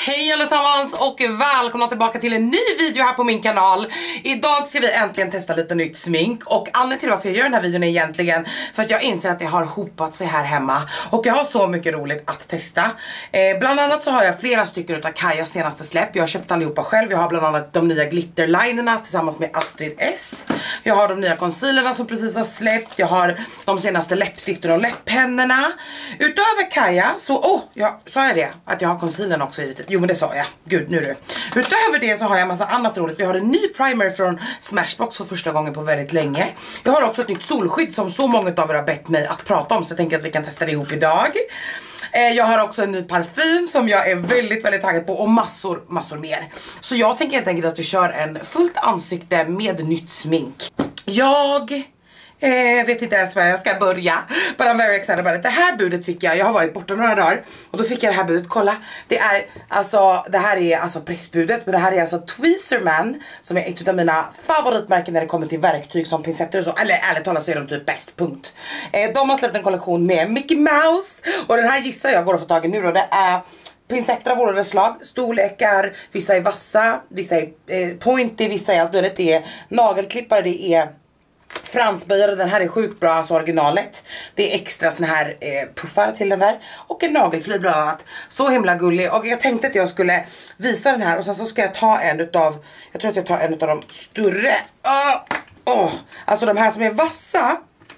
Hej allesammans och välkomna tillbaka till en ny video här på min kanal. Idag ska vi äntligen testa lite nytt smink. Och anledningen till varför jag gör den här videon är egentligen för att jag inser att det har hopat sig här hemma. Och jag har så mycket roligt att testa. Bland annat så har jag flera stycken utav Kajas senaste släpp. Jag har köpt allihopa själv. Jag har bland annat de nya glitterlinerna tillsammans med Astrid S. Jag har de nya concealerna som precis har släppt. Jag har de senaste läppstiften och läpppennorna. Utöver Kaja så, sa jag det? Att jag har concealern också i. Jo men det sa jag, gud nu du. Utöver det så har jag massa annat roligt. Vi har en ny primer från Smashbox för första gången på väldigt länge. Jag har också ett nytt solskydd som så många av er har bett mig att prata om. Så jag tänker att vi kan testa det ihop idag. Jag har också en ny parfym som jag är väldigt taggad på. Och massor mer. Så jag tänker helt enkelt att vi kör en fullt ansikte med nytt smink. Jag vet inte ens var jag ska börja. But I'm very excited about it. Det här budet fick jag har varit borta några dagar. Och då fick jag det här budet, kolla. Det här är alltså pressbudet. Men det här är alltså Tweezerman. Som är ett av mina favoritmärken när det kommer till verktyg som pincetter och så. Eller ärligt talat så är de typ bäst, punkt. De har släppt en kollektion med Mickey Mouse. Och den här gissar jag går att få tag i nu då. Det är pincetter av olika slag, storlekar, vissa är vassa, vissa är pointy, vissa är allt möjligt. Det är nagelklippare, det är fransböjare, den här är sjukt bra, alltså originalet. Det är extra såna här puffar till den där. Och en nagelfil bland annat. Så himla gullig. Och jag tänkte att jag skulle visa den här. Och sen så ska jag ta jag tror att jag tar en av de större. Alltså de här som är vassa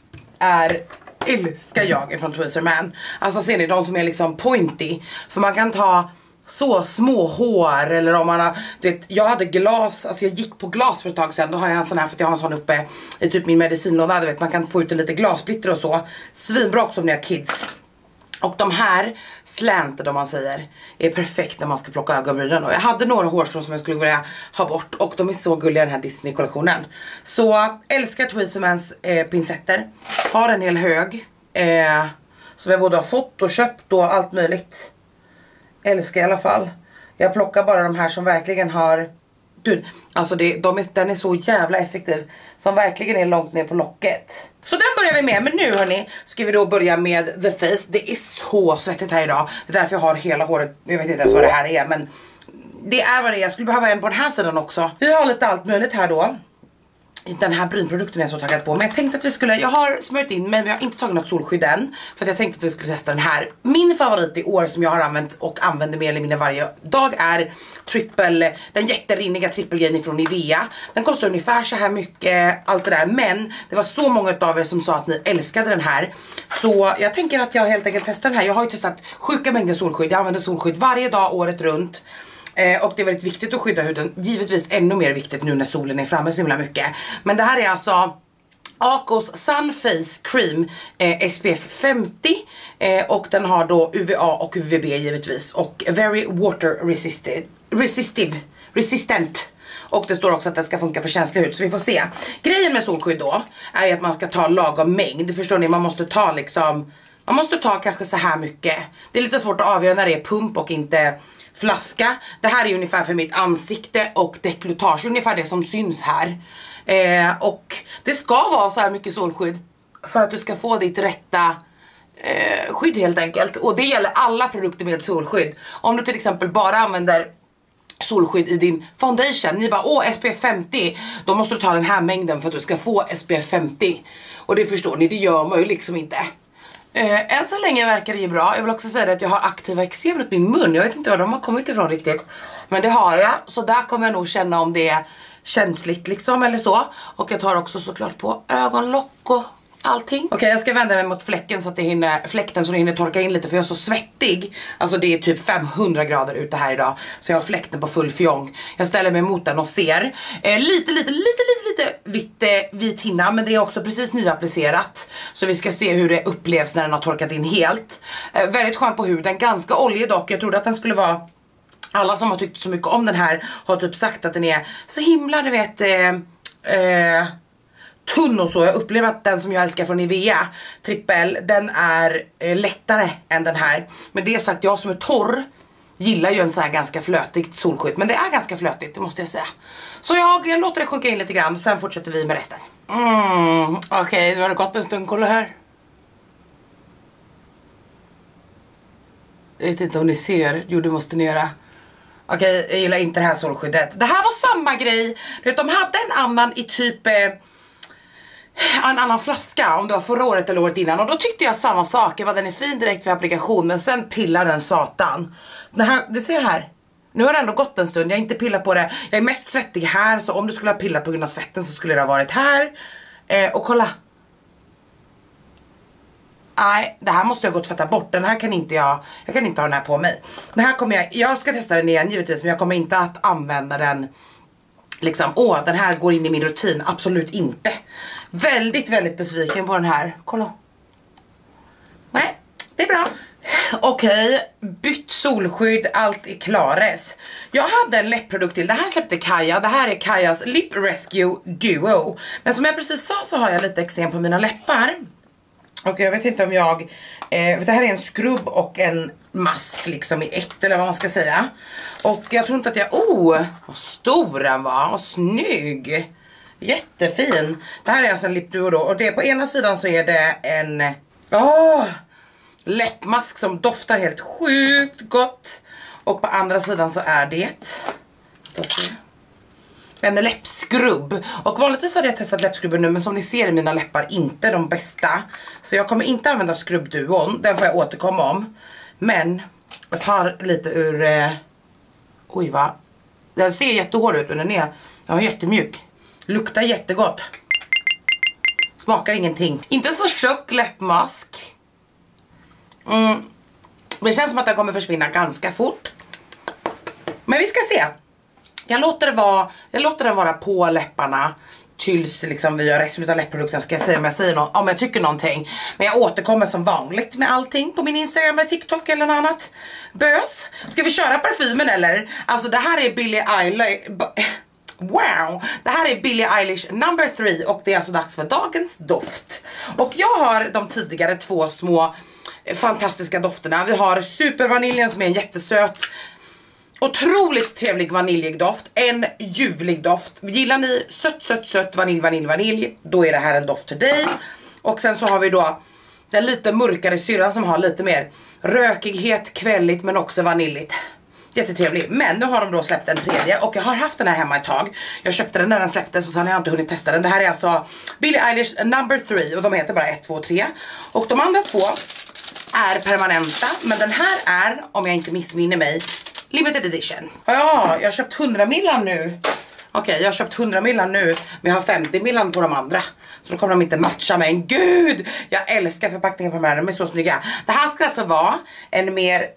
älskar jag ifrån Tweezerman. Alltså ser ni, de som är liksom pointy. För man kan ta så små hår, eller om man har, jag hade glas, alltså jag gick på glas för ett tag sedan. Då har jag en sån här för att jag har en sån uppe i typ min medicinlåda, du vet, man kan få ut lite glassplitter och så. Svinbra också om ni har kids. Och de här slanted, om man säger, är perfekt när man ska plocka ögonbrynen. Och jag hade några hårstrån som jag skulle vilja ha bort. Och de är så gulliga, den här Disney-kollektionen. Så älskar Tweezermans pincetter. Har en hel hög som jag både har fått och köpt och allt möjligt. Älskar i alla fall. Jag plockar bara de här som verkligen har, gud, alltså den är så jävla effektiv. Som verkligen är långt ner på locket. Så den börjar vi med, men nu hörni ska vi då börja med The Face. Det är så svettigt här idag. Det är därför jag har hela håret, jag vet inte ens vad det här är, men det är vad det är. Jag skulle behöva en på den här sidan också. Vi har lite allt möjligt här då. Den här brynprodukten är jag så taggad på. Men jag tänkte att vi skulle, jag har smörjt in men vi har inte tagit något solskydd än. För att jag tänkte att vi skulle testa den här. Min favorit i år som jag har använt och använder mer eller mindre varje dag är den jätterinniga trippelgrejen från Nivea. Den kostar ungefär så här mycket, allt det där. Men det var så många av er som sa att ni älskade den här. Så jag tänker att jag helt enkelt testar den här. Jag har ju testat sjuka mängder solskydd. Jag använder solskydd varje dag året runt. Och det är väldigt viktigt att skydda huden. Givetvis ännu mer viktigt nu när solen är framme så himla mycket. Men det här är alltså Acos Sun Face Cream SPF 50. Och den har då UVA och UVB givetvis. Och very water resistant. Och det står också att det ska funka för känslig hud. Så vi får se. Grejen med solskydd då är att man ska ta lagom mängd. Förstår ni? Man måste ta liksom, man måste ta kanske så här mycket. Det är lite svårt att avgöra när det är pump och inte flaska. Det här är ungefär för mitt ansikte och deklutage, ungefär det som syns här. Och det ska vara så här mycket solskydd för att du ska få ditt rätta skydd helt enkelt. Och det gäller alla produkter med solskydd. Om du till exempel bara använder solskydd i din foundation, ni bara SPF 50, då måste du ta den här mängden för att du ska få SPF 50. Och det förstår ni, det gör man ju liksom inte. Än så länge verkar det ju bra. Jag vill också säga att jag har aktiva eksem runt min mun. Jag vet inte var de har kommit ifrån riktigt. Men det har jag. Så där kommer jag nog känna om det är känsligt liksom eller så. Och jag tar också såklart på ögonlock och allting. Okej, jag ska vända mig mot fläkten så att det hinner torka in lite. För jag är så svettig. Alltså det är typ 500 grader ute här idag. Så jag har fläkten på full fjong. Jag ställer mig mot den och ser. Lite vit hinna. Men det är också precis nyapplicerat. Så vi ska se hur det upplevs när den har torkat in helt. Väldigt skön på huden. Ganska oljig dock. Jag trodde att den skulle vara... Alla som har tyckt så mycket om den här har typ sagt att den är så himla, du vet... tunn och så. Jag upplever att den som jag älskar från Nivea trippel, den är lättare än den här. Men det sagt, jag som är torr gillar ju en så här ganska flötigt solskydd. Men det är ganska flötigt, det måste jag säga. Så jag låter det sjunka in lite grann. Sen fortsätter vi med resten. Okej, nu har det gått en stund, kolla här. Jag vet inte om ni ser, jo det måste ni göra. Okej, jag gillar inte det här solskyddet. Det här var samma grej. Du vet, de hade en annan i typ en annan flaska, om det var förra året eller året innan. Och då tyckte jag samma sak. Den är fin direkt för applikation, men sen pillar den satan. Det här, du ser här. Nu har det ändå gått en stund, jag har inte pillat på det. Jag är mest svettig här, så om du skulle ha pillat på grund av svetten så skulle det ha varit här. Och kolla. Nej, det här måste jag gå och tvätta bort. Den här kan inte jag kan inte ha den här på mig. Den här kommer jag ska testa den igen givetvis, men jag kommer inte att använda den liksom, den här går in i min rutin. Absolut inte. Väldigt, väldigt besviken på den här. Kolla. Nej, det är bra. Okej, bytt solskydd, allt är klares. Jag hade en läppprodukt till, det här släppte Kaja. Det här är Kajas Lip Rescue Duo. Men som jag precis sa så har jag lite eksem på mina läppar. Och jag vet inte om det här är en skrubb och en mask liksom i ett, eller vad man ska säga. Och jag tror inte att vad stor den var, och snygg. Jättefin. Det här är alltså en Lip Duo då, och det på ena sidan så är det en läppmask som doftar helt sjukt gott. Och på andra sidan så är det en läppskrubb. Och vanligtvis hade jag testat läppskrubben nu, men som ni ser i mina läppar inte de bästa. Så jag kommer inte använda skrubbduon. Den får jag återkomma om. Men jag tar lite ur oj va. Den ser jättehård ut, men den är jättemjuk. Luktar jättegott. Smakar ingenting. Inte så tjock läppmask. Det känns som att den kommer försvinna ganska fort. Men vi ska se. Jag låter den vara på läpparna tills liksom vi gör resten av läppprodukten. Ska jag säga om jag säger något, om jag tycker någonting. Men jag återkommer som vanligt med allting på min Instagram eller TikTok eller något annat bös. Ska vi köra parfymen eller? Alltså det här är Billie Eilish. Wow, det här är Billie Eilish number 3 och det är alltså dags för dagens doft. Och jag har de tidigare 2 små fantastiska dofterna. Vi har supervaniljen som är en jättesöt, otroligt trevlig vaniljig doft. En ljuvlig doft. Gillar ni sött vanilj, då är det här en doft till dig. Och sen så har vi då den lite mörkare syrran som har lite mer rökighet, kvälligt men också vaniljigt. Jättetrevlig. Men nu har de då släppt en tredje och jag har haft den här hemma ett tag. Jag köpte den när den släpptes och så har jag inte hunnit testa den. Det här är alltså Billie Eilish number 3 och de heter bara 1, 2, 3. Och de andra 2 är permanenta, men den här är, om jag inte missminner mig, limited edition. Ja, jag har köpt 100 millan nu. Okej, jag har köpt 100 millan nu, men jag har 50 millan på de andra. Så då kommer de inte matcha, men gud! Jag älskar förpackningen på de här, de är så snygga. Det här ska alltså vara en mer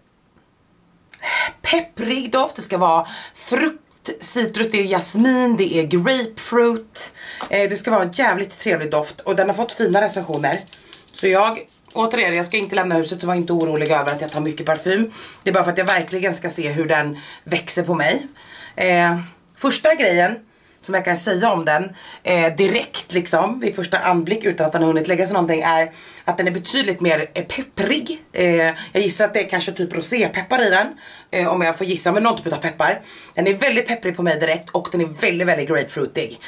pepprig doft. Det ska vara frukt, citrus, det är jasmin, det är grapefruit. Det ska vara en jävligt trevlig doft och den har fått fina recensioner. Så återigen, jag ska inte lämna huset, så var inte orolig över att jag tar mycket parfym. Det är bara för att jag verkligen ska se hur den växer på mig. Första grejen som jag kan säga om den direkt liksom vid första anblick utan att den har hunnit lägga sig någonting är att den är betydligt mer pepprig. Jag gissar att det är kanske typ rosépeppar i den, om jag får gissa, med någon typ av peppar. Den är väldigt pepprig på mig direkt och den är väldigt, väldigt grapefruitig.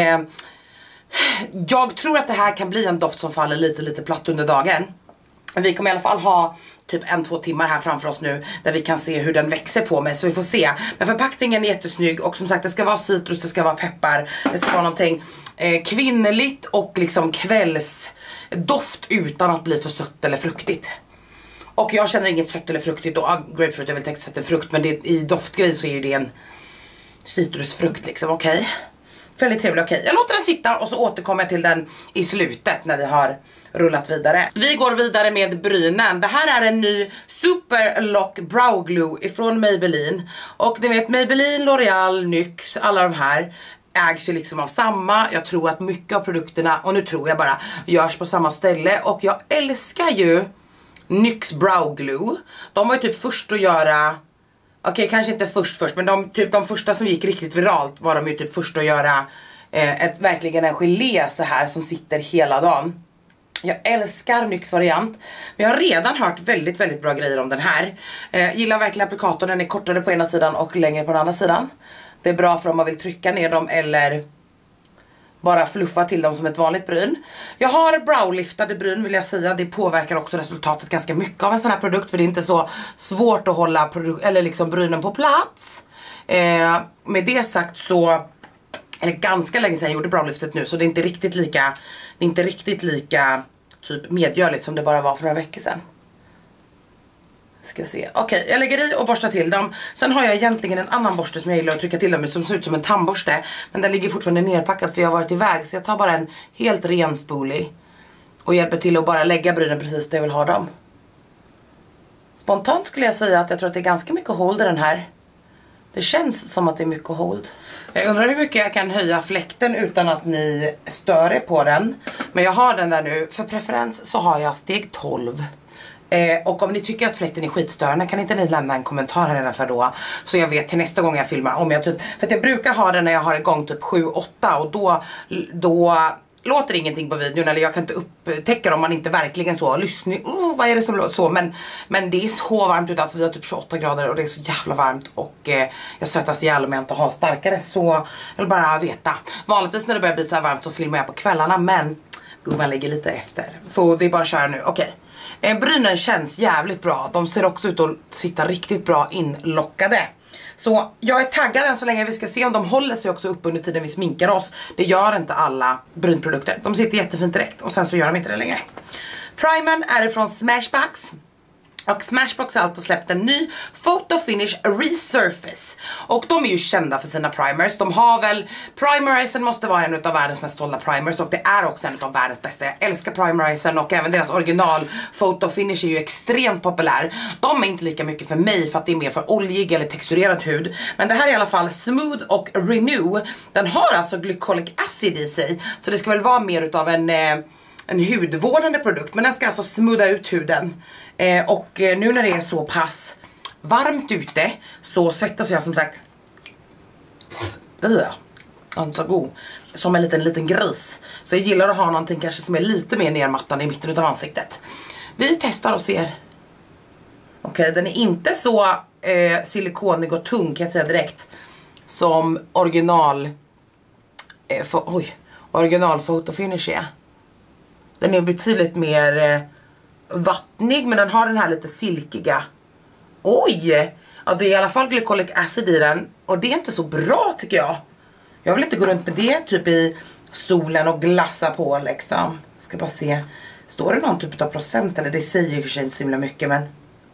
Jag tror att det här kan bli en doft som faller lite platt under dagen. Vi kommer i alla fall ha typ 1-2 timmar här framför oss nu där vi kan se hur den växer på mig, så vi får se. Men förpackningen är jättesnygg och som sagt det ska vara citrus, det ska vara peppar, det ska vara någonting kvinnligt och liksom kvällsdoft utan att bli för sött eller fruktigt. Och jag känner inget sött eller fruktigt och grapefruit är väl textat till frukt, men i doftgrej så är ju det en citrusfrukt liksom, okej. Väldigt trevlig, okej. Jag låter den sitta och så återkommer jag till den i slutet när vi har rullat vidare. Vi går vidare med brynen. Det här är en ny Super Lock Brow Glue ifrån Maybelline. Och ni vet, Maybelline, L'Oreal, NYX, alla de här ägs ju liksom av samma. Jag tror att mycket av produkterna, och nu tror jag bara, görs på samma ställe. Och jag älskar ju NYX Brow Glue. De var ju typ först att göra... Okej, kanske inte först, men de första som gick riktigt viralt var de ju typ först att göra verkligen en gelé så här som sitter hela dagen. Jag älskar NYX variant, men jag har redan hört väldigt, väldigt bra grejer om den här. Gillar verkligen applikatorn, den är kortare på ena sidan och längre på den andra sidan. Det är bra för om man vill trycka ner dem eller bara fluffa till dem som ett vanligt bryn. Jag har browliftade bryn vill jag säga. Det påverkar också resultatet ganska mycket av en sån här produkt. För det är inte så svårt att hålla liksom brynen på plats. Med det sagt så är det ganska länge sedan jag gjorde browlyftet nu, så det är inte riktigt lika typ medgörligt som det bara var för några veckor sedan. Ska se. Okej, jag lägger i och borstar till dem. Sen har jag egentligen en annan borste som jag gillar att trycka till dem med, som ser ut som en tandborste. Men den ligger fortfarande nerpackad för jag har varit iväg. Så jag tar bara en helt ren spoolie och hjälper till att bara lägga brynen precis där jag vill ha dem. Spontant skulle jag säga att jag tror att det är ganska mycket hold i den här. Det känns som att det är mycket hold. Jag undrar hur mycket jag kan höja fläkten utan att ni stör er på den. Men jag har den där nu. För preferens så har jag steg 12. Och om ni tycker att fläkten är skitstörande kan inte ni lämna en kommentar här nedanför då. Så jag vet till nästa gång jag filmar om jag typ... För att jag brukar ha den när jag har igång typ 7-8 och då låter ingenting på videon, eller jag kan inte upptäcka om man inte verkligen så lyssnar. Vad är det som låter så? Men det är så varmt ute, alltså vi har typ 28 grader och det är så jävla varmt och jag svettas ihjäl om jag inte har starkare, så jag vill bara veta. Vanligtvis när det börjar bli så här varmt så filmar jag på kvällarna, men gumman ligger lite efter. Så det är bara att köra nu, okej. Brynen känns jävligt bra, de ser också ut att sitta riktigt bra inlockade. Så jag är taggad än så länge, vi ska se om de håller sig också upp under tiden vi sminkar oss. Det gör inte alla brynprodukter, de sitter jättefint direkt och sen så gör de inte det längre. Primern är från Smashbox. Och Smashbox har alltså släppt en ny Photo Finish Resurface. Och de är ju kända för sina primers. De har väl, Primerisen måste vara en av världens mest sålda primers. Och det är också en av världens bästa. Jag älskar Primerisen och även deras original Photo Finish är ju extremt populär. De är inte lika mycket för mig för att det är mer för oljig eller texturerad hud. Men det här är i alla fall Smooth och Renew. Den har alltså glycolic acid i sig. Så det ska väl vara mer utav en hudvårdande produkt, men den ska alltså smootha ut huden. Och nu när det är så pass varmt ute så svettas jag som sagt så god, som en liten gris. Så jag gillar att ha någonting kanske som är lite mer nermattande i mitten av ansiktet. Vi testar och ser. Okej, den är inte så silikonig och tung kan jag säga direkt som original Photo Finish är. Den är betydligt mer vattnig, men den har den här lite silkiga. Oj! Ja, det är i alla fall glycolic acid i den. Och det är inte så bra tycker jag. Jag vill inte gå runt med det typ i solen och glassa på liksom. Ska bara se. Står det någon typ av procent? Eller det säger ju för sig inte så himla mycket, men...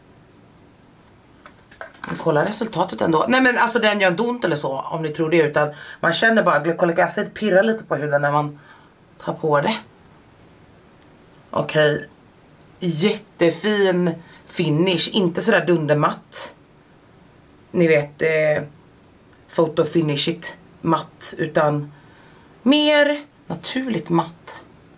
Kolla resultatet ändå. Nej men alltså den gör inte ont eller så, om ni tror det. Utan man känner bara glycolic acid pirra lite på huden när man tar på det. Okej, jättefin finish, inte sådär dundermatt. Ni vet, Photo Finish it matt, utan mer naturligt matt.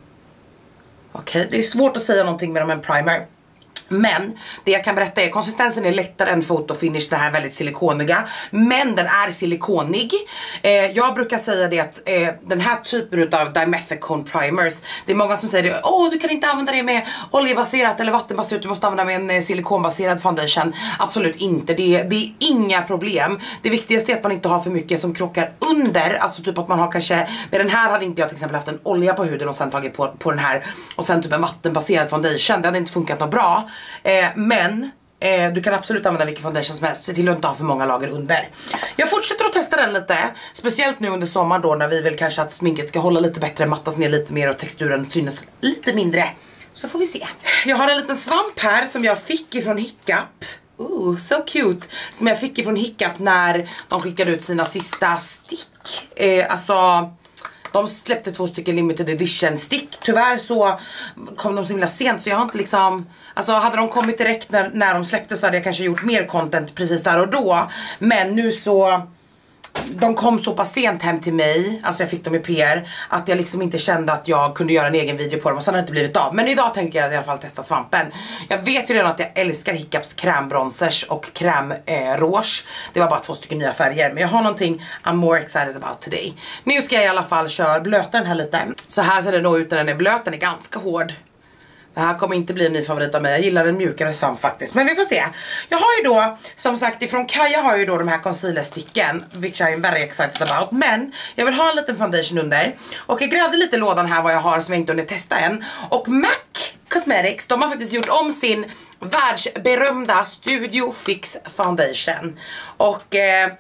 Okej, det är svårt att säga någonting med en primer. Men det jag kan berätta är konsistensen är lättare än Photo Finish, det här väldigt silikoniga. Men den är silikonig. Jag brukar säga det att den här typen av dimethicone primers, det är många som säger det, du kan inte använda det med oljebaserat eller vattenbaserat, du måste använda med en silikonbaserad foundation. Absolut inte, det är inga problem. Det viktigaste är att man inte har för mycket som krockar under. Alltså typ att man har kanske, med den här hade inte jag till exempel haft en olja på huden och sen tagit på den här och sen typ en vattenbaserad foundation. Det hade inte funkat något bra. Men du kan absolut använda vilken foundation som helst. Se till att inte ha för många lager under. Jag fortsätter att testa den lite. Speciellt nu under sommaren då, när vi vill kanske att sminket ska hålla lite bättre, mattas ner lite mer och texturen synes lite mindre. Så får vi se. Jag har en liten svamp här som jag fick ifrån Hiccup. So cute. Som jag fick ifrån Hiccup när de skickade ut sina sista stick. Alltså... De släppte 2 stycken limited edition stick. Tyvärr så kom de så himla sent, så jag har inte liksom... Alltså hade de kommit direkt när de släppte så hade jag kanske gjort mer content precis där och då. Men nu så... De kom så pass sent hem till mig, alltså jag fick dem i PR, att jag liksom inte kände att jag kunde göra en egen video på dem och sen har det inte blivit av. Men idag tänker jag i alla fall testa svampen. Jag vet ju redan att jag älskar Hiccups krämbronzers och krämrouge. Det var bara 2 stycken nya färger, men jag har någonting I'm more excited about today. Nu ska jag i alla fall blöta den här lite. Så här ser det nog ut när den är blöt, den är ganska hård. Det här kommer inte bli en ny favorit av mig. Jag gillar en mjukare svamp faktiskt. Men vi får se. Jag har ju då, som sagt, ifrån Kaja har jag ju då de här concealersticken, which I'm very excited about. Men jag vill ha en liten foundation under. Och jag grävde lite i lådan här vad jag har som jag inte hunnit testa än. Och MAC Cosmetics, de har faktiskt gjort om sin världsberömda Studio Fix Foundation. Och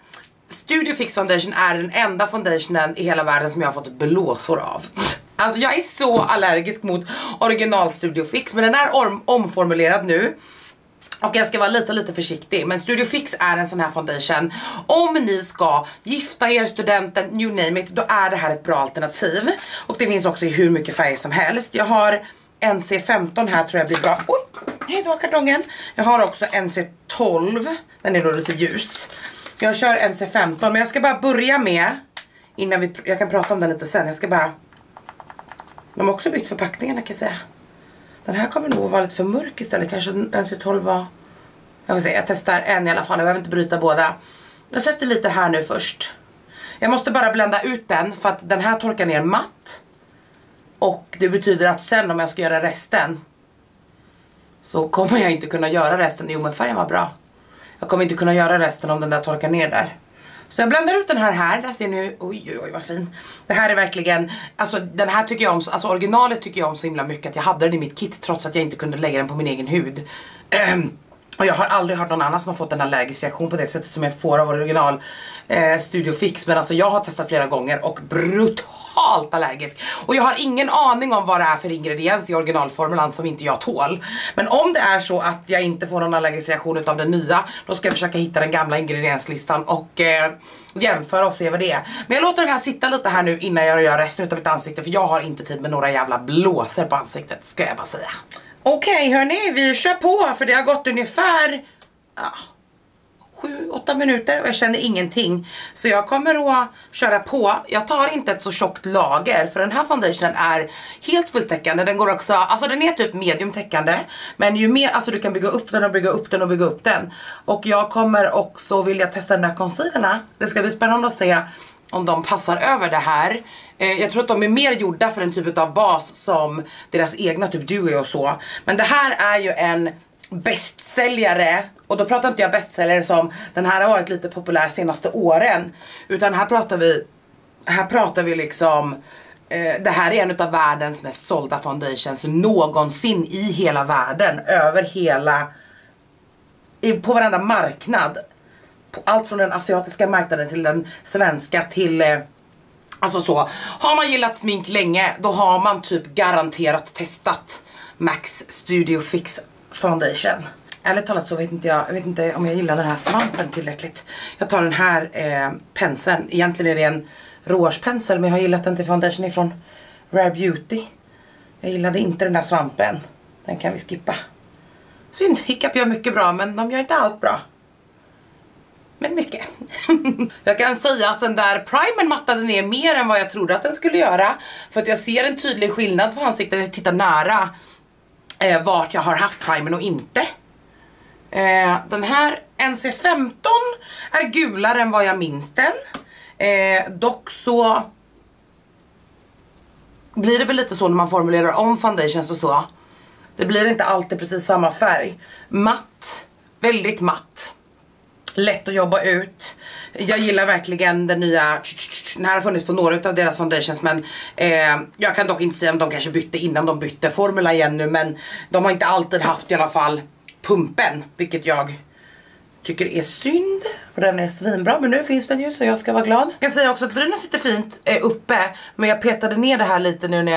Studio Fix Foundation är den enda foundationen i hela världen som jag har fått blåsor av. Alltså jag är så allergisk mot original Studio Fix, men den är omformulerad nu. Och jag ska vara lite försiktig. Men Studio Fix är en sån här foundation. Om ni ska gifta er, studenten, you name it, då är det här ett bra alternativ. Och det finns också i hur mycket färger som helst. Jag har NC15 här, tror jag blir bra. Oj, hej då kartongen. Jag har också NC12. Den är då lite ljus. Jag kör NC15, men jag ska bara börja med, innan jag kan prata om den lite sen. Jag ska bara... De har också bytt förpackningarna, kan jag säga. Den här kommer nog vara lite för mörk istället. Kanske NC12 var... Jag får se, jag testar en i alla fall. Jag behöver inte bryta båda. Jag sätter lite här nu först. Jag måste bara blända ut den, för att den här torkar ner matt. Och det betyder att sen om jag ska göra resten, så kommer jag inte kunna göra resten. Jo, men färgen var bra. Jag kommer inte kunna göra resten om den där torkar ner där. Så jag bländar ut den här. Där ser ni, oj vad fin. Det här är verkligen, alltså den här tycker jag om, alltså originalet tycker jag om så himla mycket att jag hade den i mitt kit trots att jag inte kunde lägga den på min egen hud. Och jag har aldrig hört någon annan som har fått en allergisk reaktion på det sättet som jag får av original Studio Fix. Men alltså jag har testat flera gånger och brutalt allergisk. Och jag har ingen aning om vad det är för ingrediens i originalformulan som inte jag tål. Men om det är så att jag inte får någon allergisk reaktion utav den nya, då ska jag försöka hitta den gamla ingredienslistan och jämföra och se vad det är. Men jag låter den här sitta lite här nu innan jag gör resten utav mitt ansikte, för jag har inte tid med några jävla blåser på ansiktet, ska jag bara säga. Okej hörni, vi kör på, för det har gått ungefär 7-8 minuter och jag känner ingenting. Så jag kommer att köra på. Jag tar inte ett så tjockt lager, för den här foundationen är helt fulltäckande. Den går också, alltså den är typ medium täckande, men ju mer, alltså du kan bygga upp den och bygga upp den och bygga upp den. Och jag kommer också vilja testa den här concealerna. Det ska bli spännande att se om de passar över det här. Jag tror att de är mer gjorda för en typ av bas som deras egna typ Dewy och så. Men det här är ju en bästsäljare. Och då pratar inte jag bästsäljare som den här har varit lite populär senaste åren. Utan här pratar vi liksom... det här är en av världens mest sålda foundations någonsin i hela världen. Över hela... på varenda marknad. På allt från den asiatiska marknaden till den svenska till... alltså så, har man gillat smink länge, då har man typ garanterat testat Max Studio Fix Foundation. Ärligt talat så jag vet inte om jag gillar den här svampen tillräckligt. Jag tar den här penseln, egentligen är det en rouge-pensel, men jag har gillat den till foundation ifrån Rare Beauty. Jag gillade inte den där svampen, den kan vi skippa. Synd, Hiccup gör mycket bra, men de gör inte allt bra. Men mycket. Jag kan säga att den där primern mattade ner mer än vad jag trodde att den skulle göra. För att jag ser en tydlig skillnad på ansiktet. Jag tittar nära vart jag har haft primern och inte. Den här NC15 är gulare än vad jag minns den. Dock så blir det väl lite så när man formulerar om foundations och så. Det blir inte alltid precis samma färg. Matt, väldigt matt. Lätt att jobba ut. Jag gillar verkligen den nya. Den här har funnits på några av deras foundations, men jag kan dock inte säga om de kanske bytte innan de bytte formula igen nu. Men de har inte alltid haft i alla fall pumpen, vilket jag tycker är synd, för den är svinbra. Men nu finns den ju, så jag ska vara glad. Jag kan säga också att brynen sitter fint uppe, men jag petade ner det här lite nu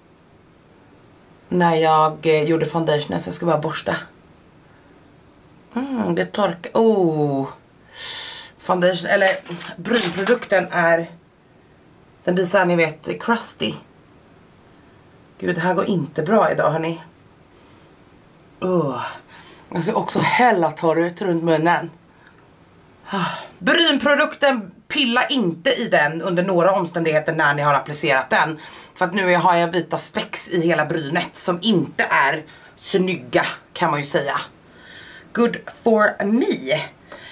när jag gjorde foundationen, så jag ska bara borsta. Det torkar. Foundation, eller brynprodukten är, den blir såhär, ni vet, crusty. Gud, det här går inte bra idag, hörni. Jag ser också hella torr ut runt munnen. Brynprodukten, pilla inte i den under några omständigheter när ni har applicerat den. För att nu har jag vita specks i hela brynet som inte är snygga, kan man ju säga. Good for me.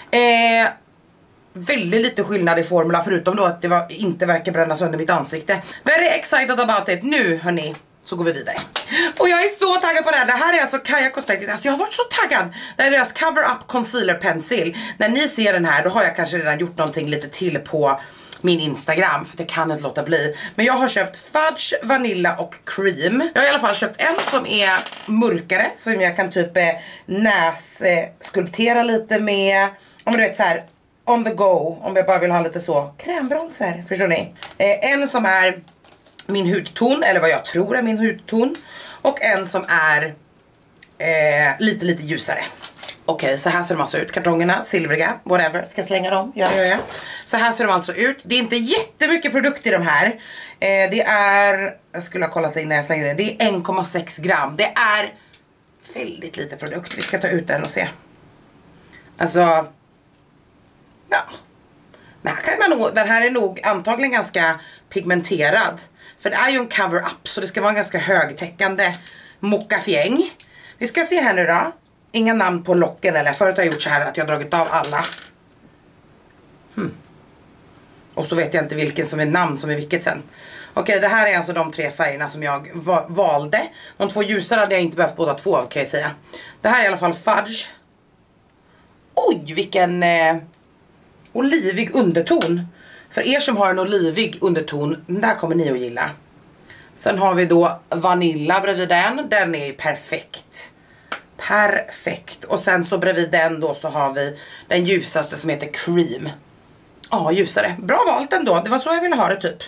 Väldigt lite skillnad i formula, förutom då att det inte verkar bränna sönder mitt ansikte. Very excited about it. Nu hörni, så går vi vidare. Och jag är så taggad på det här. Det här är alltså Kaja Cosmetics. Alltså jag har varit så taggad. Det är deras Cover Up Concealer Pencil. När ni ser den här, då har jag kanske redan gjort någonting lite till på min Instagram, för det kan inte låta bli. Men jag har köpt fudge, vanilla och cream. Jag har i alla fall köpt en som är mörkare, som jag kan typ nässkulptera lite med. Om du vet så här, on the go, om jag bara vill ha lite så krämbronser, förstår ni? En som är min hudton, eller vad jag tror är min hudton, och en som är lite ljusare. Okej, så här ser de alltså ut, kartongerna, silvriga, whatever, ska jag slänga dem? Ja. Så här ser de alltså ut, det är inte jättemycket produkt i de här. Det är, jag skulle ha kollat det innan jag slängde det, det är 1,6 gram, det är väldigt lite produkt. Vi ska ta ut den och se. Alltså, ja, den här är nog antagligen ganska pigmenterad, för det är ju en cover-up, så det ska vara en ganska högtäckande mockafjäng. Vi ska se här nu då. Inga namn på locken, eller förut har jag gjort så här att jag har dragit av alla. Och så vet jag inte vilken som är namn som är vilket sen. Okej, det här är alltså de 3 färgerna som jag valde. De 2 ljusare hade jag inte behövt båda 2 av, kan jag säga. Det här är i alla fall fudge. Oj, vilken olivig underton. För er som har en olivig underton, den där kommer ni att gilla. Sen har vi då vanilla bredvid den. Den är perfekt. Perfekt. Och sen så bredvid den då så har vi den ljusaste som heter cream. Ja, ljusare. Bra valt ändå. Det var så jag ville ha det typ.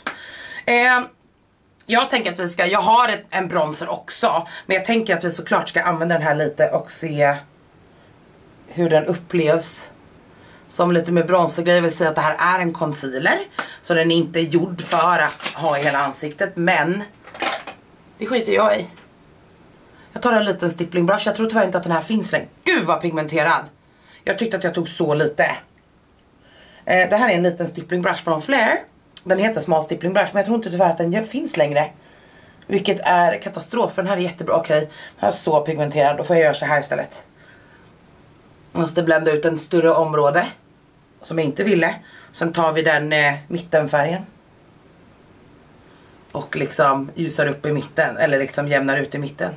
Jag tänker att jag har en bronzer också. Men jag tänker att vi såklart ska använda den här lite och se hur den upplevs som lite mer bronzergrej. Vill säga att det här är en concealer. Så den är inte gjord för att ha i hela ansiktet. Men det skiter jag i. Jag tar en liten stippling brush. Jag tror tyvärr inte att den här finns längre. Gud vad pigmenterad. Jag tyckte att jag tog så lite. Det här är en liten stippling brush från Flair. Den heter small stippling brush, men jag tror inte tyvärr att den finns längre. Vilket är katastrof, för den här är jättebra. Okej, den här är så pigmenterad. Då får jag göra så här istället. Jag måste blända ut en större område som jag inte ville. Sen tar vi den mittenfärgen. Och liksom ljusar upp i mitten. Eller liksom jämnar ut i mitten.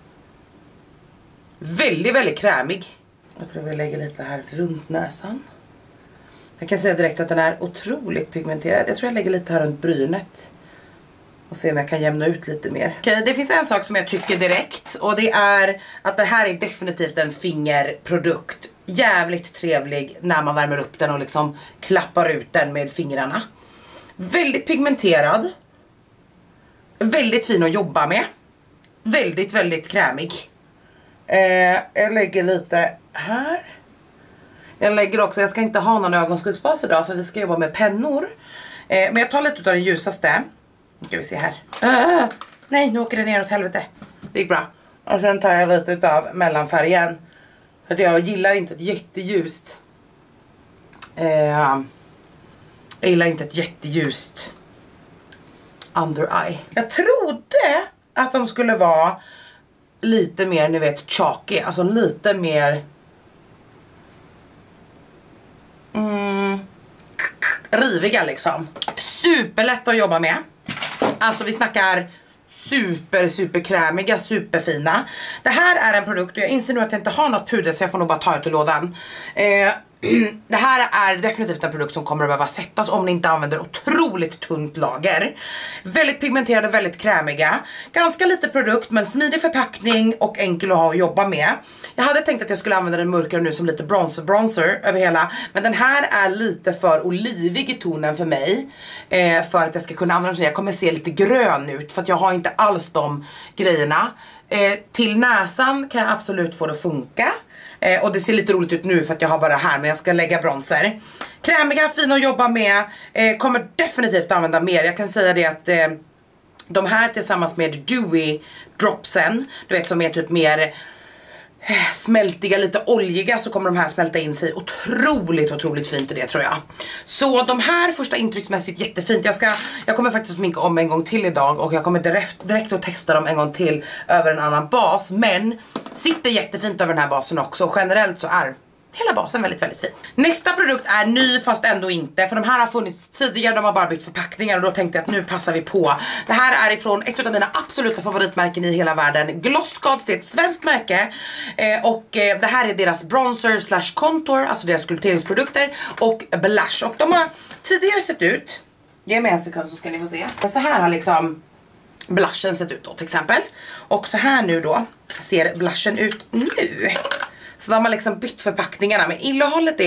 Väldigt krämig. Jag tror vi lägger lite här runt näsan. Jag kan säga direkt att den är otroligt pigmenterad. Jag tror jag lägger lite här runt brynet. Och se om jag kan jämna ut lite mer. Okej, det finns en sak som jag tycker direkt. Och det är att det här är definitivt en fingerprodukt. Jävligt trevlig när man värmer upp den och liksom klappar ut den med fingrarna. Väldigt pigmenterad. Väldigt fin att jobba med. Väldigt krämig. Jag lägger lite här. Jag lägger också, jag ska inte ha någon ögonskuggsbas idag för vi ska jobba med pennor. Men jag tar lite av den ljusaste. Nu ska vi se här. Nej, nu åker det ner åt helvete. Det gick bra. Och sen tar jag lite av mellanfärgen. För att jag gillar inte ett jätteljust. Jag gillar inte ett jätteljust under eye. Jag trodde att de skulle vara lite mer, ni vet, chalky. Alltså lite mer riviga liksom. Superlätt att jobba med. Alltså vi snackar super krämiga, superfina. Det här är en produkt och jag inser nu att jag inte har något puder så jag får nog bara ta ut ur lådan. Det här är definitivt en produkt som kommer att behöva sättas om ni inte använder otroligt tunt lager. Väldigt pigmenterade, väldigt krämiga. Ganska lite produkt men smidig förpackning och enkel att ha att jobba med. Jag hade tänkt att jag skulle använda den mörkare nu som lite bronzer över hela. Men den här är lite för olivig i tonen för mig. För att jag ska kunna använda den. Jag kommer se lite grön ut för att jag har inte alls de grejerna. Till näsan kan jag absolut få det att funka. Och det ser lite roligt ut nu för att jag har bara här, men jag ska lägga bronzer. Krämiga, fina att jobba med. Kommer definitivt använda mer. Jag kan säga det att de här tillsammans med Dewy dropsen, du vet som är typ mer smältiga, lite oljiga, så kommer de här smälta in sig otroligt fint i det tror jag. Så de här första intrycksmässigt jättefint. Jag kommer faktiskt sminka om en gång till idag och jag kommer direkt att testa dem en gång till över en annan bas, men sitter jättefint över den här basen också. Generellt så är hela basen väldigt fin. Nästa produkt är ny fast ändå inte, för de här har funnits tidigare, de har bara bytt förpackningar och då tänkte jag att nu passar vi på. Det här är ifrån ett av mina absoluta favoritmärken i hela världen, Gloss Gods. Det är ett svenskt märke och det här är deras bronzer slash contour, alltså deras skulpteringsprodukter och blush. Och de har tidigare sett ut, ge mig en sekund så ska ni få se. Så här har liksom blushen sett ut då till exempel. Och så här nu då ser blushen ut nu. Så de har liksom bytt förpackningarna, men innehållet är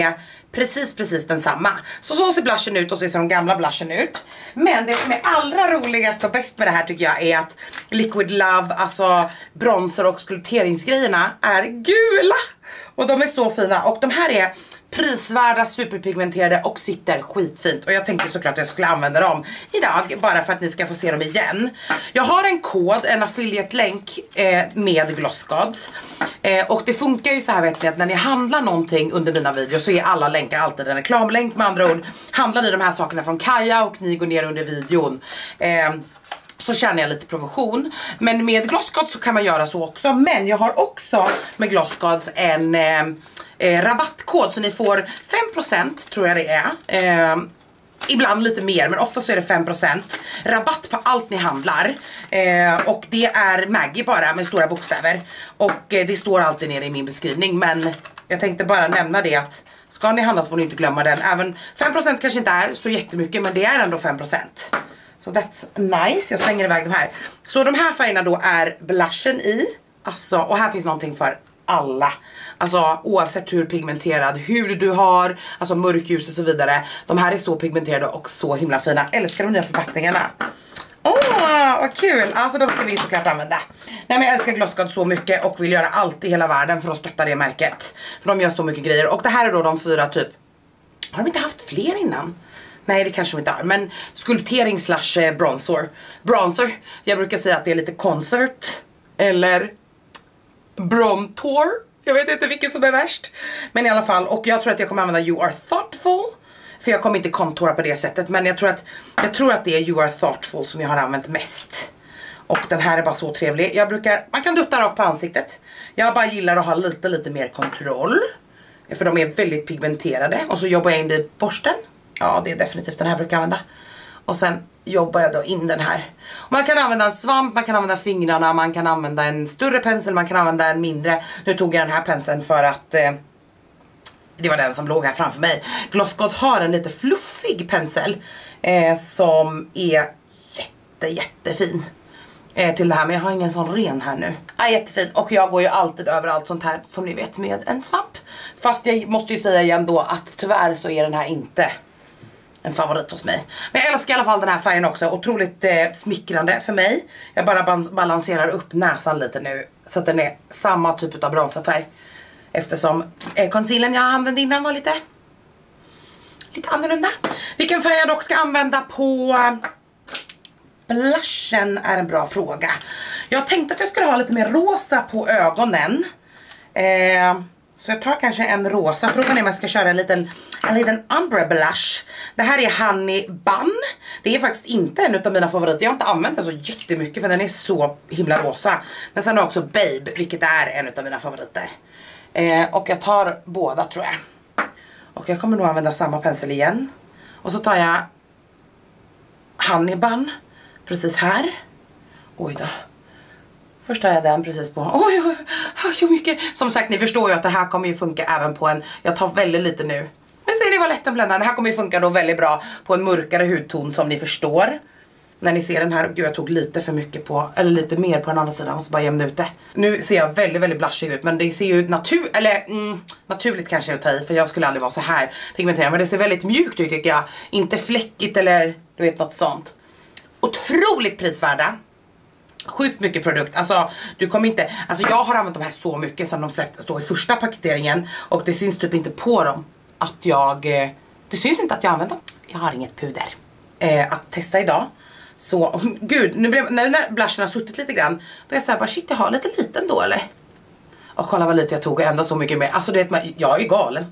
precis densamma. Så ser blushen ut och så ser de gamla blushen ut. Men det som är allra roligast och bäst med det här tycker jag är att Liquid Love, alltså bronzer och skulpteringsgrejerna är gula. Och de är så fina och de här är prisvärda, superpigmenterade och sitter skitfint. Och jag tänkte såklart att jag skulle använda dem idag bara för att ni ska få se dem igen. Jag har en kod, en affiliate-länk med Glossgods. Och det funkar ju så här vet ni, att när ni handlar någonting under mina videos så är alla länkar alltid en reklamlänk. Med andra ord, handlar ni de här sakerna från Kaja och ni går ner under videon så tjänar jag lite provision. Men med Glossgods så kan man göra så också. Men jag har också med Glossgods en rabattkod så ni får 5% tror jag det är. Ibland lite mer men ofta så är det 5% rabatt på allt ni handlar. Och det är Maggie bara med stora bokstäver. Och det står alltid nere i min beskrivning. Men jag tänkte bara nämna det att ska ni handla så får ni inte glömma den. Även 5% kanske inte är så jättemycket men det är ändå 5%. Så that's nice, jag slänger iväg de här. Så de här färgerna då är blushen i. Alltså, och här finns någonting för alla. Alltså oavsett hur pigmenterad hud du har, alltså mörkljus och så vidare. De här är så pigmenterade och så himla fina. Älskar de nya förpackningarna. Vad kul, alltså de ska vi såklart använda. Nej men jag älskar Glossgods så mycket och vill göra allt i hela världen för att stötta det märket. För de gör så mycket grejer och det här är då de 4 typ. Har de inte haft fler innan? Nej det kanske de inte har, men skulptering slash bronzer. Jag brukar säga att det är lite concert eller brontor. Jag vet inte vilket som är värst. Men i alla fall, och jag tror att jag kommer använda You Are Thoughtful. För jag kommer inte kontora på det sättet. Men jag tror att det är You Are Thoughtful som jag har använt mest. Och den här är bara så trevlig. Man kan dutta rakt på ansiktet. Jag bara gillar att ha lite mer kontroll. För de är väldigt pigmenterade. Och så jobbar jag in det i borsten. Ja, det är definitivt den här jag brukar använda. Och sen jobbar jag då in den här. Man kan använda en svamp, man kan använda fingrarna, man kan använda en större pensel, man kan använda en mindre. Nu tog jag den här penseln för att det var den som låg här framför mig. Glossgods har en lite fluffig pensel som är jättefin till det här. Men jag har ingen sån ren här nu. Jättefin. Och jag går ju alltid över allt sånt här som ni vet med en svamp. Fast jag måste ju säga igen då att tyvärr så är den här inte en favorit hos mig. Men jag älskar i alla fall den här färgen också. Otroligt smickrande för mig. Jag bara balanserar upp näsan lite nu. Så att den är samma typ av bronzerfärg. Eftersom concealern jag använde innan var lite annorlunda. Vilken färg jag dock ska använda på blushen är en bra fråga. Jag tänkte att jag skulle ha lite mer rosa på ögonen. Så jag tar kanske en rosa. Frågan är om jag ska köra en liten Umbra blush. Det här är Honey Bun. Det är faktiskt inte en av mina favoriter. Jag har inte använt den så jättemycket för den är så himla rosa. Men sen har jag också Babe, vilket är en av mina favoriter. Och jag tar båda tror jag. Och jag kommer nog använda samma pensel igen. Och så tar jag Honey Bun precis här. Oj då. Först tar jag den precis på. Oj, så mycket. Som sagt, ni förstår ju att det här kommer ju funka även på en. Jag tar väldigt lite nu. Men ser ni vad lätt den bländar. Det här kommer ju funka då väldigt bra på en mörkare hudton som ni förstår. När ni ser den här. Gud, jag tog lite för mycket på. Eller lite mer på den andra sidan. Och så bara jämna ut det. Nu ser jag väldigt blushig ut. Men det ser ju naturligt kanske att ta i. För jag skulle aldrig vara så här pigmenterad. Men det ser väldigt mjukt ut tycker jag. Inte fläckigt eller du vet något sånt. Otroligt prisvärda. Sjukt mycket produkt. Alltså du kommer inte. Alltså jag har använt de här så mycket som de står i första paketeringen. Och det syns typ inte på dem att jag. Det syns inte att jag använder dem. Jag har inget puder att testa idag. Så gud, nu blev, när blushen har suttit lite grann. Då är jag såhär bara shit, jag har lite liten då eller. Och kolla vad lite jag tog och ändå så mycket mer. Alltså det vet jag är galen.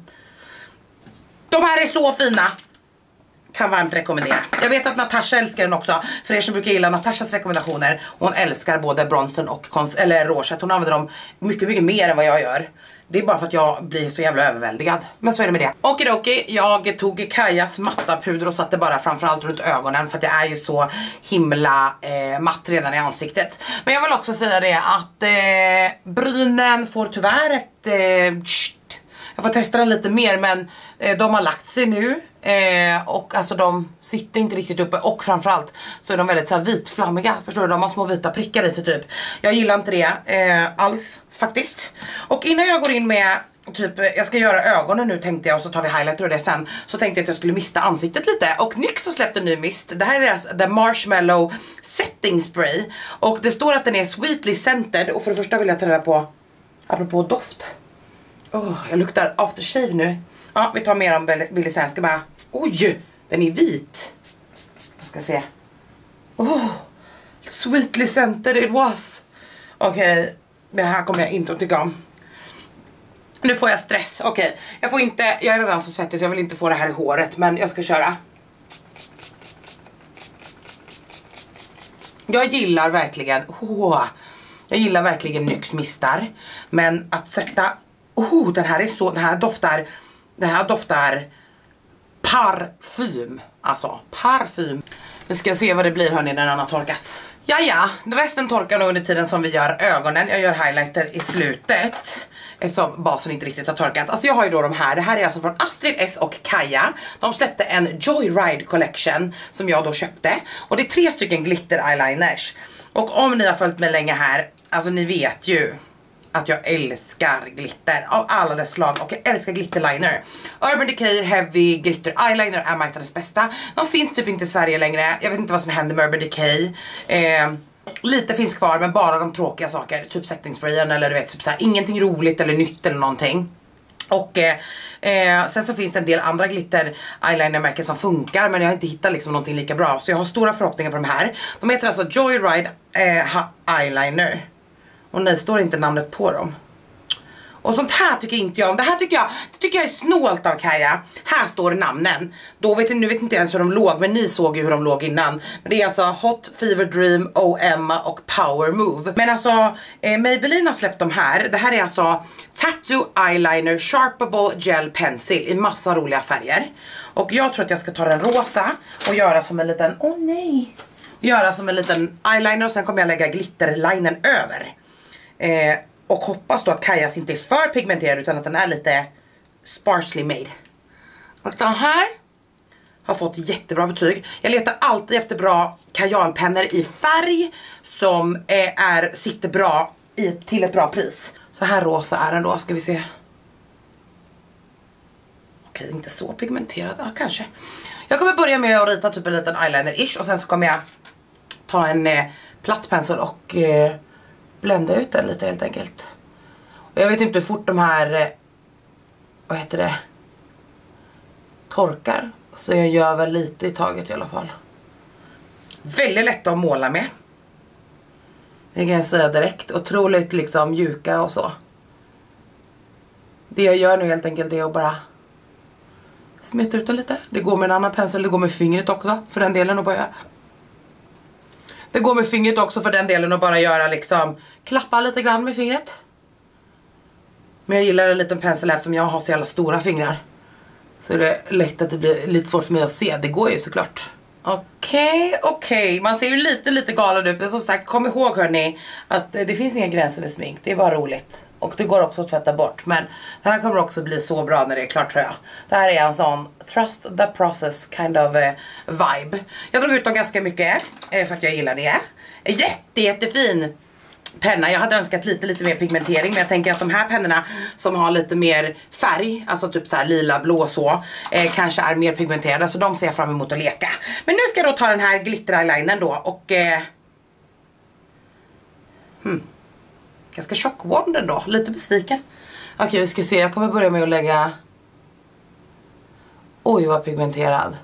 De här är så fina. Kan varmt rekommendera. Jag vet att Natasha älskar den också. För er som brukar gilla Natashas rekommendationer. Hon älskar både bronzen och rouge. Hon använder dem mycket mer än vad jag gör. Det är bara för att jag blir så jävla överväldigad. Men så är det med det. Okidoki, jag tog Kajas matta puder och satte bara framförallt runt ögonen. För att jag är ju så himla matt redan i ansiktet. Men jag vill också säga det att brynen får tyvärr ett. Jag får testa den lite mer men de har lagt sig nu. Och alltså de sitter inte riktigt uppe. Och framförallt så är de väldigt så här vitflammiga. Förstår du? De har små vita prickar i sig typ. Jag gillar inte det alls faktiskt. Och innan jag går in med typ, jag ska göra ögonen nu tänkte jag, och så tar vi highlighter och det sen. Så tänkte jag att jag skulle mista ansiktet lite. Och NYX har släppt en ny mist. Det här är deras The Marshmallow Setting Spray. Och det står att den är sweetly scented. Och för det första vill jag ta reda på, apropå doft. Jag luktar aftershave nu. Ja, vi tar mer om Billie Sen. Ska bara, oj, den är vit. Jag ska se. Sweetly scented it was. Okej, det här kommer jag inte att tycka om. Nu får jag stress. Okej, jag får inte, jag är redan så svettig så jag vill inte få det här i håret, men jag ska köra. Jag gillar verkligen, jag gillar verkligen NYX mistar, men att sätta, den här är så, det här doftar parfym, alltså parfym. Vi ska se vad det blir hörni när den har torkat. Ja, resten torkar nog under tiden som vi gör ögonen. Jag gör highlighter i slutet, eftersom basen inte riktigt har torkat. Alltså jag har ju då de här. Det här är alltså från Astrid S och Kaja. De släppte en Joyride Collection som jag då köpte. Och det är 3 stycken glitter eyeliners. Och om ni har följt mig länge här, alltså ni vet ju att jag älskar glitter av alla dess slag, och jag älskar glitterliner. Urban Decay Heavy Glitter Eyeliner är marknadens bästa. De finns typ inte i Sverige längre. Jag vet inte vad som händer med Urban Decay. Lite finns kvar, men bara de tråkiga saker, typ setting sprayen eller du vet typ så här, ingenting roligt eller nytt eller någonting. Och sen så finns det en del andra glitter eyelinermärken som funkar, men jag har inte hittat liksom någonting lika bra, så jag har stora förhoppningar på de här. De heter alltså Joyride Eyeliner. Och nej, står inte namnet på dem. Och sånt här tycker inte jag om. Det här tycker jag är snålt av Kaja. Här står namnen. Då vet jag, nu vet inte ens hur de låg, men ni såg ju hur de låg innan. Men det är alltså Hot Fever Dream, OM och Power Move. Men alltså Maybelline har släppt de här. Det här är alltså Tattoo Eyeliner Sharpable Gel Pencil i massa roliga färger. Och jag tror att jag ska ta den rosa och göra som en liten, göra som en liten eyeliner, och sen kommer jag lägga glitterlinern över. Och hoppas då att Kajas inte är för pigmenterad utan att den är lite sparsely made. Och den här har fått jättebra betyg. Jag letar alltid efter bra kajalpennor i färg som sitter bra till ett bra pris. Så här rosa är den då, ska vi se. Okej, inte så pigmenterad, ja kanske. Jag kommer börja med att rita typ en liten eyeliner-ish, och sen så kommer jag ta en platt pensel och blända ut den lite helt enkelt. Och jag vet inte hur fort de här, vad heter det, torkar. Så jag gör väl lite i taget i alla fall. Väldigt lätt att måla med. Det kan jag säga direkt. Otroligt liksom mjuka och så. Det jag gör nu helt enkelt är att bara smeta ut den lite. Det går med en annan pensel, det går med fingret också för den delen, och bara det går med fingret också för den delen, och bara göra liksom, klappa lite grann med fingret. Men jag gillar en liten pensel eftersom jag har så jävla stora fingrar. Så är det lätt att det blir lite svårt för mig att se. Det går ju såklart. Okej. Man ser ju lite galen ut. Men som sagt, kom ihåg hörni, att det finns inga gränser med smink. Det är bara roligt. Och det går också att tvätta bort. Men det här kommer också bli så bra när det är klart, tror jag. Det här är en sån trust the process kind of vibe. Jag drog ut dem ganska mycket för att jag gillar det. Jättefin penna. Jag hade önskat lite mer pigmentering, men jag tänker att de här pennorna som har lite mer färg, alltså typ så här lila, blå så, kanske är mer pigmenterade, så de ser jag fram emot att leka. Men nu ska jag då ta den här glitter eyelinern då, och ganska tjock wanden då, lite besviken. Okej, vi ska se, jag kommer börja med att lägga, oj vad pigmenterad.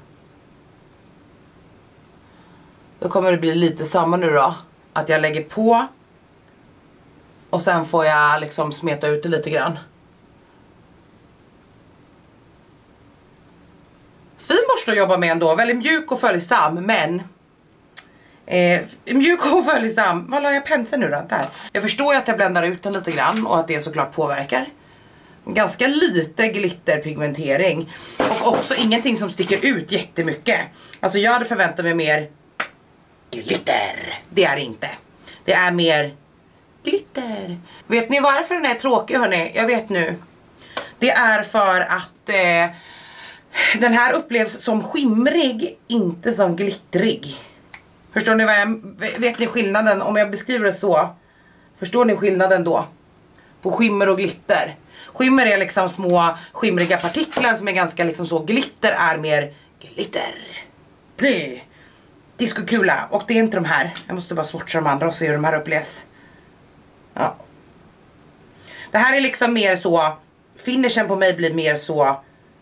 Då kommer det bli lite samma nu då, att jag lägger på och sen får jag liksom smeta ut det lite grann. Fin borste att jobba med ändå, väldigt mjuk och följsam, men mjuk och följsam. Var la jag penseln nu då? Där. Jag förstår ju att jag bländar ut den lite grann och att det såklart påverkar. Ganska lite glitterpigmentering. Och också ingenting som sticker ut jättemycket. Alltså jag hade förväntat mig mer glitter. Det är det inte. Det är mer glitter. Vet ni varför den är tråkig hörni? Jag vet nu. Det är för att den här upplevs som skimrig, inte som glittrig. Förstår ni vad vet ni skillnaden om jag beskriver det så? Förstår ni skillnaden då? På skimmer och glitter. Skimmer är liksom små skimriga partiklar som är ganska liksom så. Glitter är mer glitter. Bli. Diskokula. Och det är inte de här. Jag måste bara swatcha de andra och se hur de här upplevs. Ja. Det här är liksom mer så. Finishen på mig blir mer så.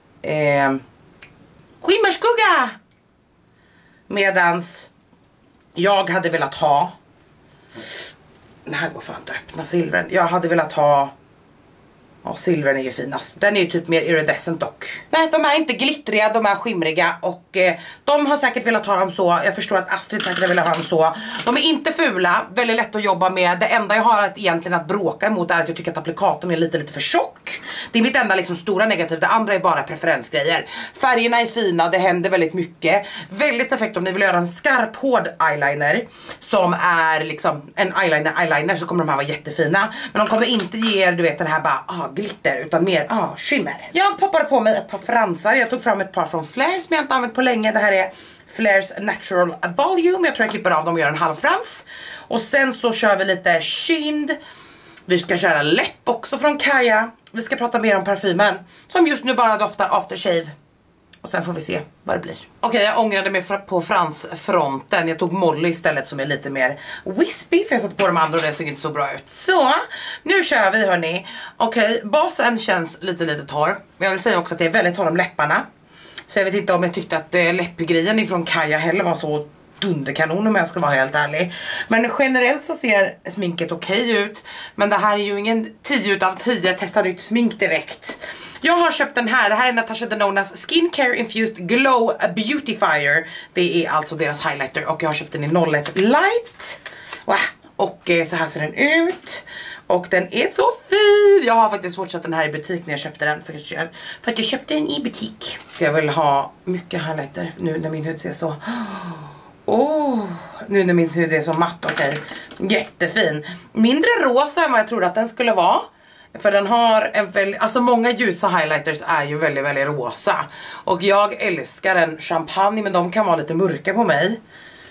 Skimmerskugga. Medans jag hade velat ha. Den här går fan inte att öppna, silvern. Jag hade velat ha. Ja, silvern är ju finast. Den är ju typ mer iridescent dock. Nej, de är inte glittriga, de är skimriga. Och de har säkert velat ha dem så. Jag förstår att Astrid säkert vill ha dem så. De är inte fula, väldigt lätt att jobba med. Det enda jag har egentligen att bråka emot är att jag tycker att applikatorn är lite för tjock. Det är mitt enda liksom stora negativ. Det andra är bara preferensgrejer. Färgerna är fina, det händer väldigt mycket. Väldigt perfekt om ni vill göra en skarp hård eyeliner. Som är liksom en eyeliner så kommer de här vara jättefina. Men de kommer inte ge er, du vet, den här bara glitter utan mer skimmer. Jag poppade på mig ett par fransar. Jag tog fram ett par från Flair som jag inte använt på länge. Det här är Flairs Natural Volume. Jag tror jag klipper av dem och gör en halv frans. Och sen så kör vi lite kind. Vi ska köra läpp också från Kaja. Vi ska prata mer om parfymen som just nu bara doftar aftershave. Och sen får vi se vad det blir. Okej, jag ångrade mig på fransfronten. Jag tog Molly istället som är lite mer wispy. För jag satt på de andra och det såg inte så bra ut. Så, nu kör vi hörni. Okej, basen känns lite torr. Men jag vill säga också att det är väldigt torr om läpparna. Så jag vet inte om jag tyckte att läppgrejen ifrån Kaja heller var så dunderkanon om jag ska vara helt ärlig. Men generellt så ser sminket okej ut. Men det här är ju ingen 10 utav 10 testa nytt smink direkt. Jag har köpt den här. Det här är Natasha Denonas Skincare Infused Glow Beautifier. Det är alltså deras highlighter. Och jag har köpt den i 01 Light. Wow. Och så här ser den ut. Och den är så fin. Jag har faktiskt fortsatt den här i butik när jag köpte den. För att jag köpte den i butik. Jag vill ha mycket highlighter nu när min hud ser så. Nu när min hud är så matt. Okej. Jättefin. Mindre rosa än vad jag trodde att den skulle vara. För den har en väldigt, alltså många ljusa highlighters är ju väldigt rosa. Och jag älskar en champagne, men de kan vara lite mörka på mig.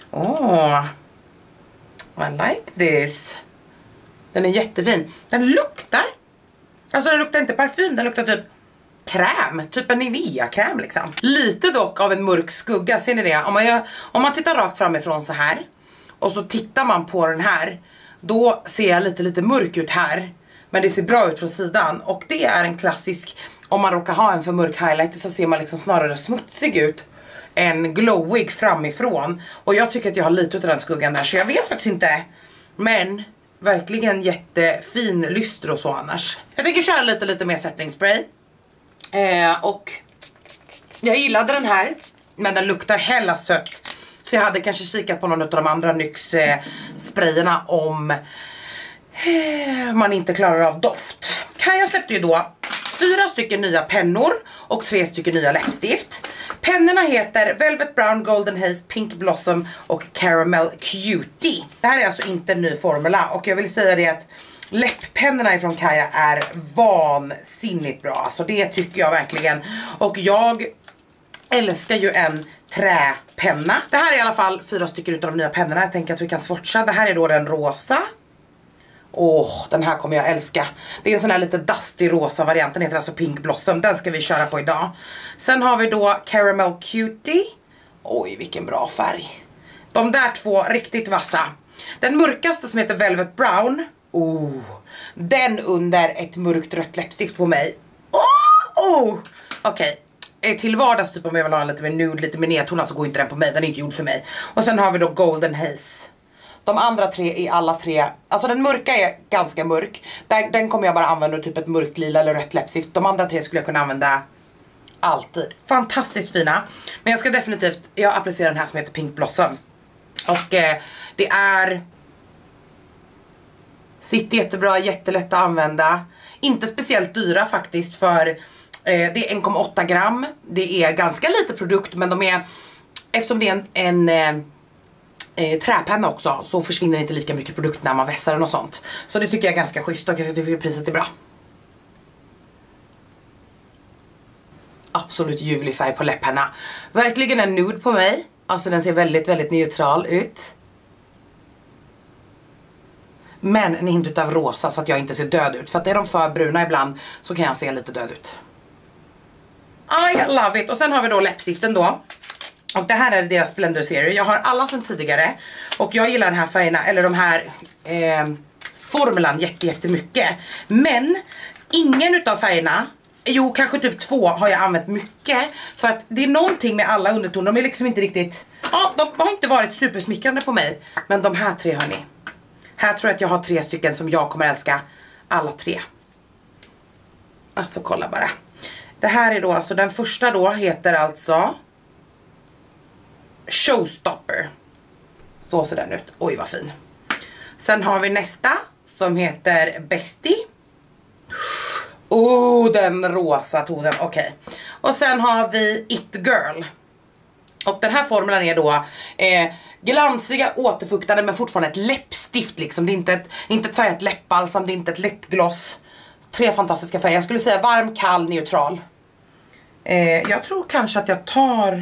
I like this. Den är jättefin. Den luktar. Alltså den luktar inte parfym, den luktar typ kräm. Typ en Nivea-kräm liksom. Lite dock av en mörk skugga, ser ni det? Om man tittar rakt framifrån så här. Och så tittar man på den här. Då ser jag lite mörk ut här. Men det ser bra ut från sidan. Och det är en klassisk. Om man råkar ha en för mörk highlighter så ser man liksom snarare smutsig ut än glowig framifrån. Och jag tycker att jag har lite av den skuggan där. Så jag vet faktiskt inte. Men verkligen jättefin lyster och så annars. Jag tänker köra lite mer setting spray. Och jag gillade den här. Men den luktar hella sött. Så jag hade kanske kikat på någon av de andra NYX sprayerna om man inte klarar av doft. Kaja släppte ju då 4 stycken nya pennor och 3 stycken nya läppstift. Pennorna heter Velvet Brown, Golden Haze, Pink Blossom och Caramel Cutie. Det här är alltså inte en ny formula. Och jag vill säga det att läpppennorna ifrån Kaja är vansinnigt bra. Alltså det tycker jag verkligen. Och jag älskar ju en träpenna. Det här är i alla fall 4 stycken utav de nya pennorna. Jag tänker att vi kan swatcha. Det här är då den rosa. Den här kommer jag älska. Det är en sån här lite dusty rosa variant. Den heter alltså Pink Blossom. Den ska vi köra på idag. Sen har vi då Caramel Cutie. Oj, vilken bra färg. De där 2 riktigt vassa. Den mörkaste som heter Velvet Brown. Den under ett mörkt rött läppstift på mig. Okej. Till vardags typ om jag vill ha lite mer nude, lite mer nedtonad så går inte den på mig. Den är inte gjord för mig. Och sen har vi då Golden Haze. De andra 3 är alla 3. Alltså den mörka är ganska mörk. Den kommer jag bara använda typ ett mörkt lila eller rött läppstift. De andra 3 skulle jag kunna använda alltid. Fantastiskt fina. Men jag ska definitivt, jag applicerar den här som heter Pink Blossom. Och det är sitter jättebra, jättelätt att använda. Inte speciellt dyra faktiskt för det är 1,8 gram. Det är ganska lite produkt men de är, eftersom det är en träpenna också så försvinner inte lika mycket produkt när man vässar den och sånt. Så det tycker jag är ganska schysst och jag tycker priset är bra. Absolut ljuvlig färg på läpparna. Verkligen en nude på mig. Alltså den ser väldigt neutral ut. Men en hint utav rosa så att jag inte ser död ut. För att är de för bruna ibland så kan jag se lite död ut. I love it. Och sen har vi då läppstiften då. Och det här är deras Splendor serie. Jag har alla sedan tidigare. Och jag gillar den här färgerna, eller de här formulan jättemycket. Men ingen utav färgerna, jo kanske typ 2 har jag använt mycket. För att det är någonting med alla undertoner. De är liksom inte riktigt, ja, de har inte varit supersmickrande på mig. Men de här 3 hörni. Här tror jag att jag har 3 stycken som jag kommer älska. Alla 3. Alltså kolla bara. Det här är då alltså, den första då heter alltså Showstopper. Så ser den ut. Oj vad fin. Sen har vi nästa som heter Bestie. Oh, den rosa tonen. Okej. Och sen har vi It Girl. Och den här formulan är då glansiga, återfuktande men fortfarande ett läppstift liksom. Det är inte ett färgat läppbalsam, det är inte ett läppgloss. 3 fantastiska färger. Jag skulle säga varm, kall, neutral. Jag tror kanske att jag tar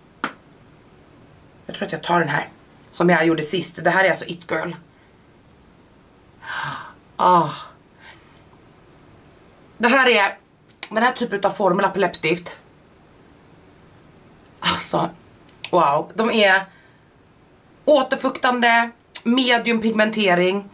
den här som jag gjorde sist. Det här är alltså It Girl. Det här är den här typen av formula på läppstift. Alltså, wow. De är återfuktande, medium pigmentering,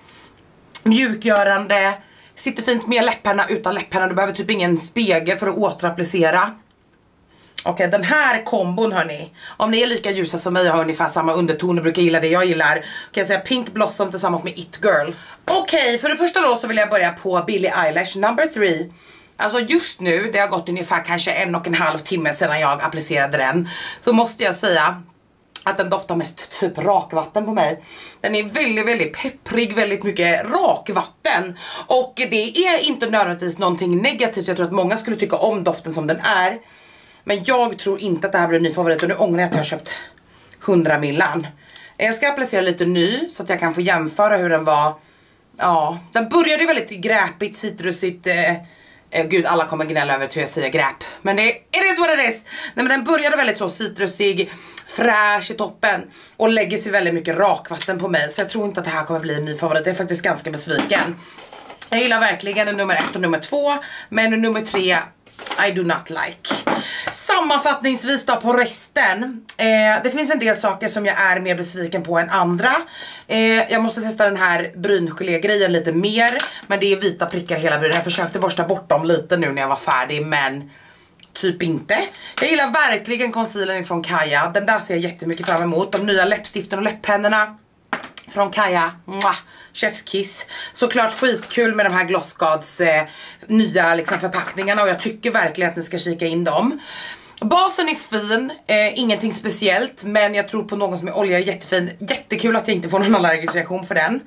mjukgörande, sitter fint med läpparna, utan läpparna. Du behöver typ ingen spegel för att återapplicera. Okej, den här kombon hörni. Om ni är lika ljusa som mig och har ungefär samma undertoner, brukar gilla det jag gillar, kan jag säga Pink Blossom tillsammans med It Girl. Okej, för det första då så vill jag börja på Billie Eilish number 3. Alltså just nu, det har gått ungefär kanske 1,5 timme sedan jag applicerade den. Så måste jag säga att den doftar mest typ rakvatten på mig. Den är väldigt pepprig, väldigt mycket rakvatten. Och det är inte nödvändigtvis någonting negativt. Jag tror att många skulle tycka om doften som den är. Men jag tror inte att det här blir en ny favorit. Och nu ångrar jag att jag har köpt 100 millan. Jag ska applicera lite ny så att jag kan få jämföra hur den var. Ja, den började väldigt gräpigt, citrusigt. Gud, alla kommer gnälla över hur jag säger gräp. Men det is what it is. Nej, men den började väldigt så citrusig, fräsch i toppen. Och lägger sig väldigt mycket rakvatten på mig. Så jag tror inte att det här kommer bli en ny favorit. Jag är faktiskt ganska besviken. Jag gillar verkligen nummer 1 och nummer 2. Men nummer 3, I do not like. Sammanfattningsvis då på resten. Det finns en del saker som jag är mer besviken på än andra. Jag måste testa den här bryngelé-grejen lite mer. Men det är vita prickar hela brynen. Jag försökte borsta bort dem lite nu när jag var färdig, men typ inte. Jag gillar verkligen concealern från Kaja. Den där ser jag jättemycket fram emot. De nya läppstiften och läpppennorna från Kaja, chef's kiss. Såklart skitkul med de här Glossgods nya liksom förpackningarna. Och jag tycker verkligen att ni ska kika in dem. Basen är fin, ingenting speciellt. Men jag tror på någon som är oljigare, jättefin. Jättekul att jag inte får någon allergisk reaktion för den.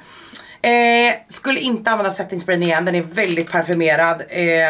Skulle inte använda setting sprayen igen. Den är väldigt parfymerad.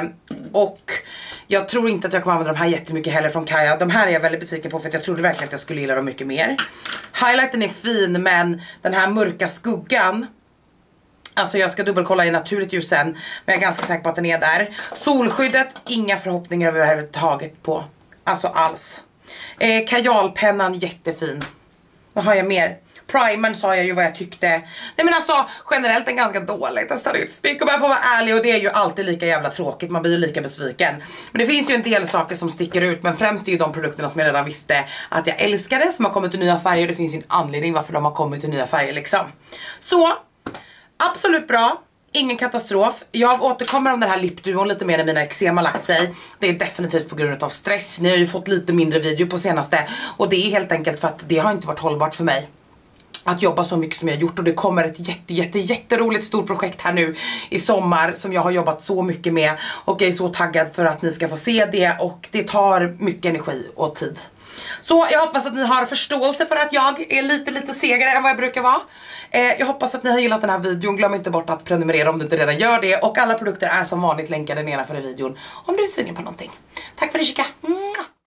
Och jag tror inte att jag kommer använda de här jättemycket heller från Kaja. De här är jag väldigt besviken på för att jag trodde verkligen att jag skulle gilla dem mycket mer. Highlighten är fin, men den här mörka skuggan, alltså jag ska dubbelkolla i naturligt ljus sen, men jag är ganska säker på att den är där. Solskyddet, inga förhoppningar överhuvudtaget på. Alltså alls. Kajalpennan, jättefin. Vad har jag mer? Primern sa jag ju vad jag tyckte. Nej men alltså generellt en ganska dålig testad utspik. Om jag får vara ärlig, och det är ju alltid lika jävla tråkigt. Man blir ju lika besviken. Men det finns ju en del saker som sticker ut. Men främst är ju de produkterna som jag redan visste att jag älskade, som har kommit i nya färger. Det finns ju en anledning varför de har kommit i nya färger liksom. Så, absolut bra. Ingen katastrof. Jag återkommer om den här lipduon lite mer när mina eksem har lagt sig. Det är definitivt på grund av stress. Ni har ju fått lite mindre video på senaste. Och det är helt enkelt för att det har inte varit hållbart för mig att jobba så mycket som jag har gjort. Och det kommer ett jätteroligt stort projekt här nu i sommar som jag har jobbat så mycket med. Och jag är så taggad för att ni ska få se det. Och det tar mycket energi och tid. Så jag hoppas att ni har förståelse för att jag är lite segare än vad jag brukar vara. Jag hoppas att ni har gillat den här videon. Glöm inte bort att prenumerera om du inte redan gör det. Och alla produkter är som vanligt länkade nedanför i videon om du är sugen på någonting. Tack för det, Chica.